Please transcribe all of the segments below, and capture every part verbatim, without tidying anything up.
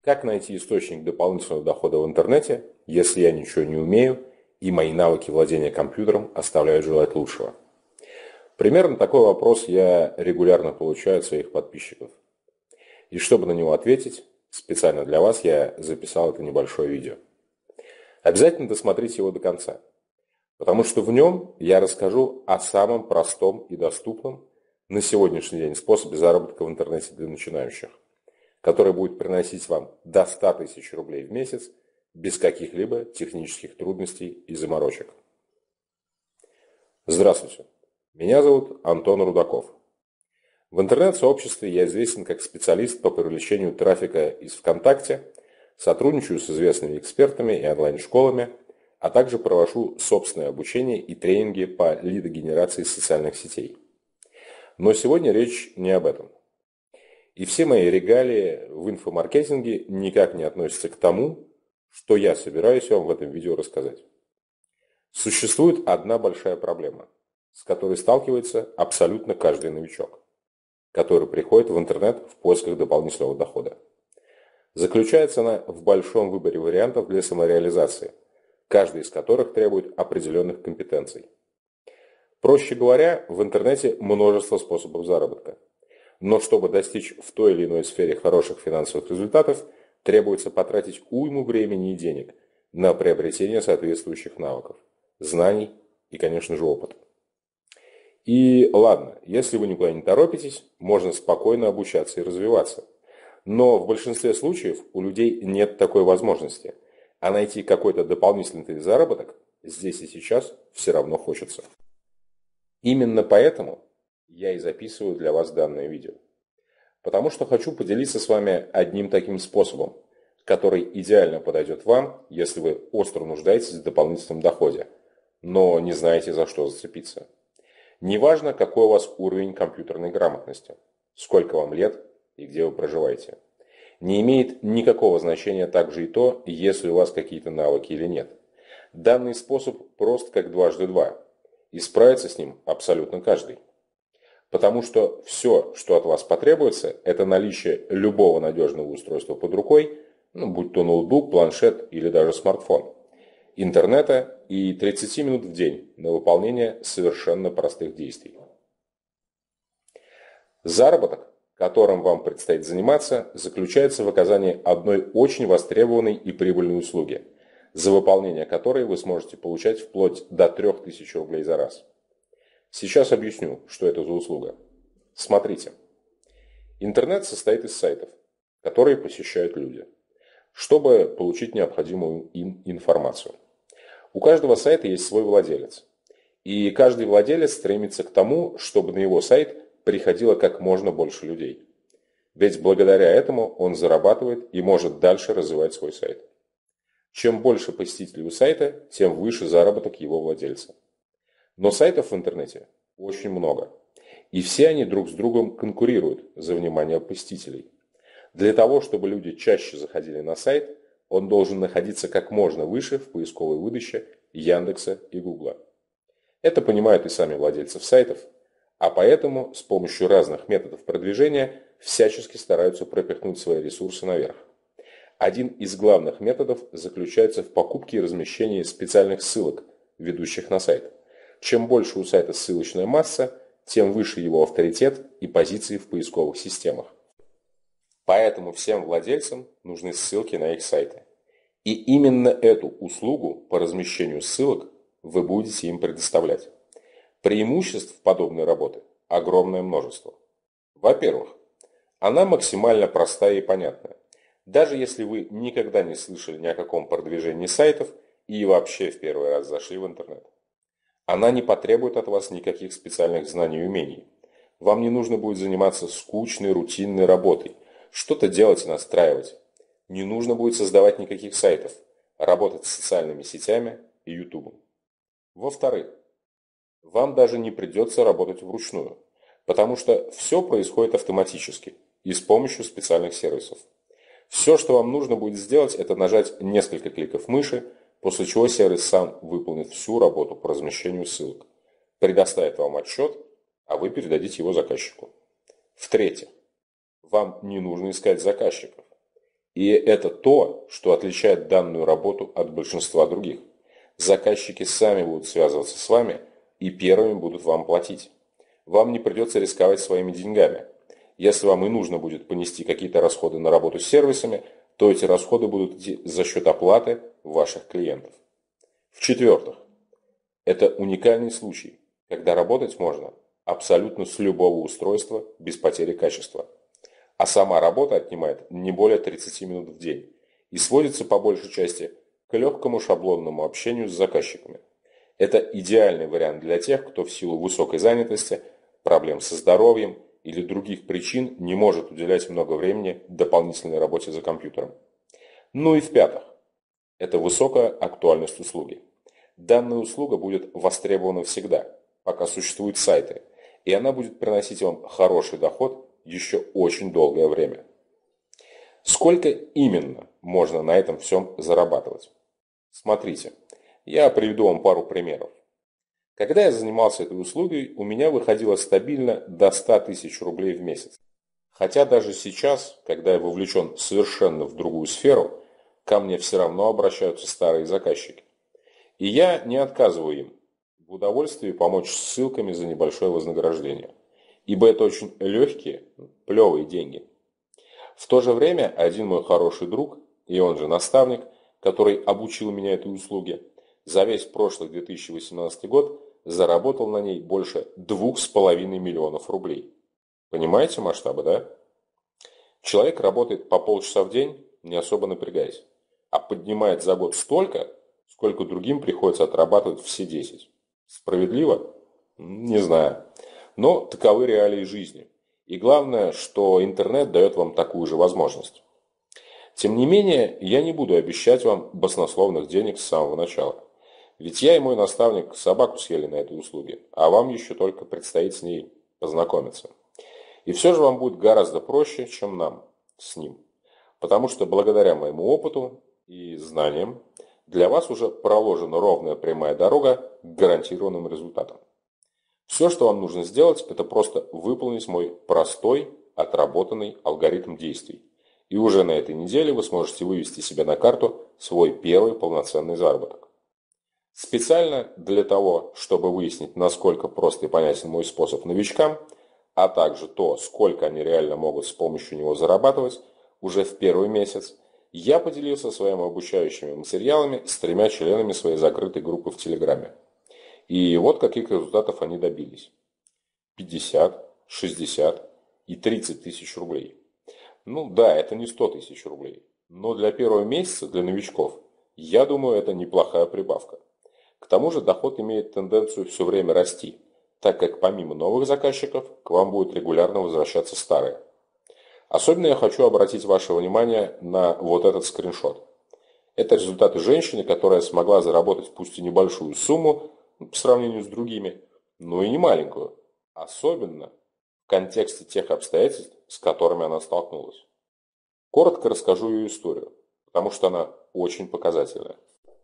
Как найти источник дополнительного дохода в интернете, если я ничего не умею и мои навыки владения компьютером оставляют желать лучшего? Примерно такой вопрос я регулярно получаю от своих подписчиков. И чтобы на него ответить, специально для вас я записал это небольшое видео. Обязательно досмотрите его до конца, потому что в нем я расскажу о самом простом и доступном на сегодняшний день способе заработка в интернете для начинающих, который будет приносить вам до ста тысяч рублей в месяц без каких-либо технических трудностей и заморочек. Здравствуйте, меня зовут Антон Рудаков. В интернет-сообществе я известен как специалист по привлечению трафика из ВКонтакте, сотрудничаю с известными экспертами и онлайн-школами, а также провожу собственное обучение и тренинги по лидогенерации социальных сетей. Но сегодня речь не об этом. И все мои регалии в инфомаркетинге никак не относятся к тому, что я собираюсь вам в этом видео рассказать. Существует одна большая проблема, с которой сталкивается абсолютно каждый новичок, который приходит в интернет в поисках дополнительного дохода. Заключается она в большом выборе вариантов для самореализации, каждый из которых требует определенных компетенций. Проще говоря, в интернете множество способов заработка. Но чтобы достичь в той или иной сфере хороших финансовых результатов, требуется потратить уйму времени и денег на приобретение соответствующих навыков, знаний и, конечно же, опыта. И ладно, если вы никуда не торопитесь, можно спокойно обучаться и развиваться. Но в большинстве случаев у людей нет такой возможности, а найти какой-то дополнительный заработок здесь и сейчас все равно хочется. Именно поэтому я и записываю для вас данное видео. Потому что хочу поделиться с вами одним таким способом, который идеально подойдет вам, если вы остро нуждаетесь в дополнительном доходе, но не знаете, за что зацепиться. Неважно, какой у вас уровень компьютерной грамотности, сколько вам лет и где вы проживаете. Не имеет никакого значения также и то, есть ли у вас какие-то навыки или нет. Данный способ прост как дважды два, и справится с ним абсолютно каждый. Потому что все, что от вас потребуется, это наличие любого надежного устройства под рукой, ну, будь то ноутбук, планшет или даже смартфон, интернета и тридцать минут в день на выполнение совершенно простых действий. Заработок, которым вам предстоит заниматься, заключается в оказании одной очень востребованной и прибыльной услуги, за выполнение которой вы сможете получать вплоть до трёх тысяч рублей за раз. Сейчас объясню, что это за услуга. Смотрите. Интернет состоит из сайтов, которые посещают люди, чтобы получить необходимую им информацию. У каждого сайта есть свой владелец. И каждый владелец стремится к тому, чтобы на его сайт приходило как можно больше людей. Ведь благодаря этому он зарабатывает и может дальше развивать свой сайт. Чем больше посетителей у сайта, тем выше заработок его владельца. Но сайтов в интернете очень много. И все они друг с другом конкурируют за внимание посетителей. Для того, чтобы люди чаще заходили на сайт, он должен находиться как можно выше в поисковой выдаче Яндекса и Гугла. Это понимают и сами владельцы сайтов, а поэтому с помощью разных методов продвижения всячески стараются пропихнуть свои ресурсы наверх. Один из главных методов заключается в покупке и размещении специальных ссылок, ведущих на сайт. Чем больше у сайта ссылочная масса, тем выше его авторитет и позиции в поисковых системах. Поэтому всем владельцам нужны ссылки на их сайты. И именно эту услугу по размещению ссылок вы будете им предоставлять. Преимуществ подобной работы огромное множество. Во-первых, она максимально простая и понятная. Даже если вы никогда не слышали ни о каком продвижении сайтов и вообще в первый раз зашли в интернет. Она не потребует от вас никаких специальных знаний и умений. Вам не нужно будет заниматься скучной, рутинной работой, что-то делать и настраивать. Не нужно будет создавать никаких сайтов, работать с социальными сетями и ютубом. Во-вторых, вам даже не придется работать вручную, потому что все происходит автоматически и с помощью специальных сервисов. Все, что вам нужно будет сделать, это нажать несколько кликов мыши, после чего сервис сам выполнит всю работу по размещению ссылок, предоставит вам отчет, а вы передадите его заказчику. В-третьих, вам не нужно искать заказчиков. И это то, что отличает данную работу от большинства других. Заказчики сами будут связываться с вами и первыми будут вам платить. Вам не придется рисковать своими деньгами. Если вам и нужно будет понести какие-то расходы на работу с сервисами, то эти расходы будут идти за счет оплаты ваших клиентов. В-четвертых, это уникальный случай, когда работать можно абсолютно с любого устройства без потери качества. А сама работа отнимает не более тридцати минут в день и сводится по большей части к легкому шаблонному общению с заказчиками. Это идеальный вариант для тех, кто в силу высокой занятости, проблем со здоровьем или других причин не может уделять много времени дополнительной работе за компьютером. Ну и в-пятых, это высокая актуальность услуги. Данная услуга будет востребована всегда, пока существуют сайты, и она будет приносить вам хороший доход еще очень долгое время. Сколько именно можно на этом всем зарабатывать? Смотрите, я приведу вам пару примеров. Когда я занимался этой услугой, у меня выходило стабильно до ста тысяч рублей в месяц. Хотя даже сейчас, когда я вовлечен совершенно в другую сферу, ко мне все равно обращаются старые заказчики. И я не отказываю им в удовольствии помочь с ссылками за небольшое вознаграждение. Ибо это очень легкие, плевые деньги. В то же время один мой хороший друг, и он же наставник, который обучил меня этой услуге, за весь прошлый две тысячи восемнадцатый год заработал на ней больше двух с половиной миллионов рублей. Понимаете масштабы, да? Человек работает по полчаса в день, не особо напрягаясь, а поднимает за год столько, сколько другим приходится отрабатывать все десять. Справедливо? Не знаю. Но таковы реалии жизни. И главное, что интернет дает вам такую же возможность. Тем не менее, я не буду обещать вам баснословных денег с самого начала. Ведь я и мой наставник собаку съели на этой услуге, а вам еще только предстоит с ней познакомиться. И все же вам будет гораздо проще, чем нам с ним. Потому что благодаря моему опыту и знаниям для вас уже проложена ровная прямая дорога к гарантированным результатам. Все, что вам нужно сделать, это просто выполнить мой простой, отработанный алгоритм действий. И уже на этой неделе вы сможете вывести себе на карту свой первый полноценный заработок. Специально для того, чтобы выяснить, насколько прост и понятен мой способ новичкам, а также то, сколько они реально могут с помощью него зарабатывать, уже в первый месяц, я поделился своими обучающими материалами с тремя членами своей закрытой группы в Телеграме. И вот каких результатов они добились. пятьдесят, шестьдесят и тридцать тысяч рублей. Ну да, это не сто тысяч рублей. Но для первого месяца, для новичков, я думаю, это неплохая прибавка. К тому же доход имеет тенденцию все время расти, так как помимо новых заказчиков к вам будут регулярно возвращаться старые. Особенно я хочу обратить ваше внимание на вот этот скриншот. Это результаты женщины, которая смогла заработать пусть и небольшую сумму по сравнению с другими, но и не маленькую. Особенно в контексте тех обстоятельств, с которыми она столкнулась. Коротко расскажу ее историю, потому что она очень показательная.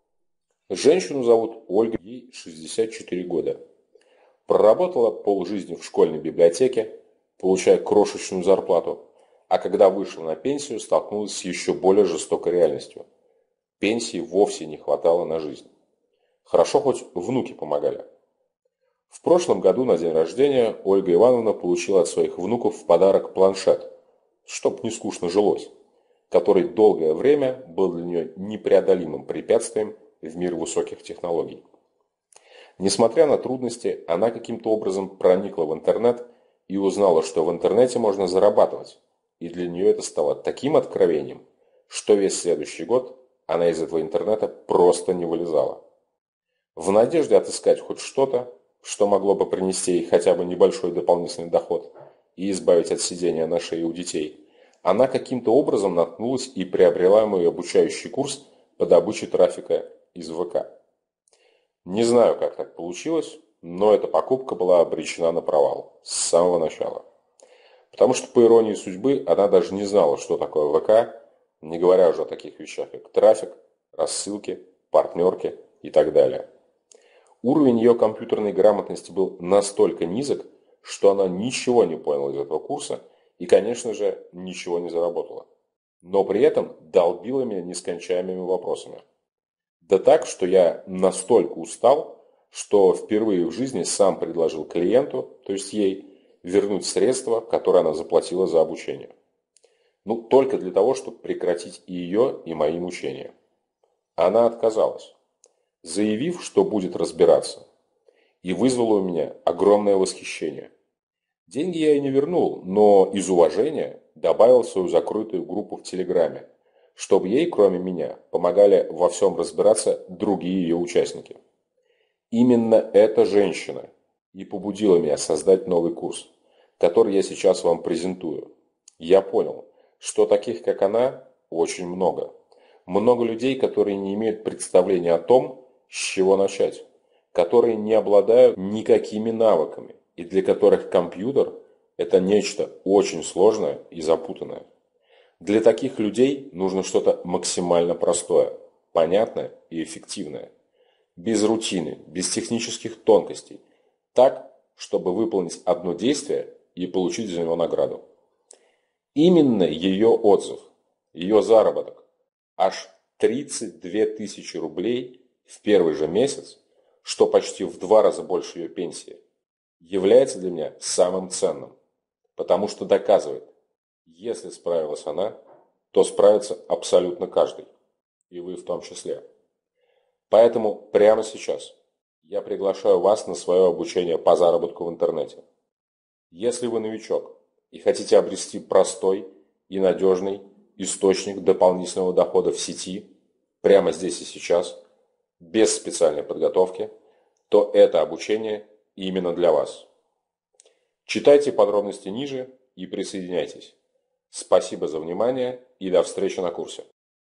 Женщину зовут Ольга, ей шестьдесят четыре года. Проработала полжизни в школьной библиотеке, получая крошечную зарплату, а когда вышла на пенсию, столкнулась с еще более жестокой реальностью. Пенсии вовсе не хватало на жизнь. Хорошо, хоть внуки помогали. В прошлом году на день рождения Ольга Ивановна получила от своих внуков в подарок планшет, чтоб не скучно жилось, который долгое время был для нее непреодолимым препятствием в мир высоких технологий. Несмотря на трудности, она каким-то образом проникла в интернет и узнала, что в интернете можно зарабатывать, и для нее это стало таким откровением, что весь следующий год она из этого интернета просто не вылезала. В надежде отыскать хоть что-то, что могло бы принести ей хотя бы небольшой дополнительный доход и избавить от сидения на шее у детей, она каким-то образом наткнулась и приобрела мой обучающий курс по добыче трафика из ВК. Не знаю, как так получилось, но эта покупка была обречена на провал с самого начала. Потому что, по иронии судьбы, она даже не знала, что такое ВК, не говоря уже о таких вещах, как трафик, рассылки, партнерки и так далее. Уровень ее компьютерной грамотности был настолько низок, что она ничего не поняла из этого курса и, конечно же, ничего не заработала. но при этом долбила меня нескончаемыми вопросами. Да так, что я настолько устал, что впервые в жизни сам предложил клиенту, то есть ей, вернуть средства, которые она заплатила за обучение. Ну, только для того, чтобы прекратить и ее, и мои мучения. Она отказалась, заявив, что будет разбираться, и вызвала у меня огромное восхищение. Деньги я ей не вернул, но из уважения добавил свою закрытую группу в Телеграме, чтобы ей, кроме меня, помогали во всем разбираться другие ее участники. Именно эта женщина и побудила меня создать новый курс, который я сейчас вам презентую. Я понял, что таких, как она, очень много. Много людей, которые не имеют представления о том, с чего начать, которые не обладают никакими навыками и для которых компьютер – это нечто очень сложное и запутанное. Для таких людей нужно что-то максимально простое, понятное и эффективное. Без рутины, без технических тонкостей. Так, чтобы выполнить одно действие и получить за него награду. Именно ее отзыв, ее заработок, аж тридцать две тысячи рублей в первый же месяц, что почти в два раза больше ее пенсии, является для меня самым ценным, потому что доказывает, если справилась она, то справится абсолютно каждый, и вы в том числе. Поэтому прямо сейчас я приглашаю вас на свое обучение по заработку в интернете. Если вы новичок и хотите обрести простой и надежный источник дополнительного дохода в сети, прямо здесь и сейчас, без специальной подготовки, то это обучение именно для вас. Читайте подробности ниже и присоединяйтесь. Спасибо за внимание и до встречи на курсе.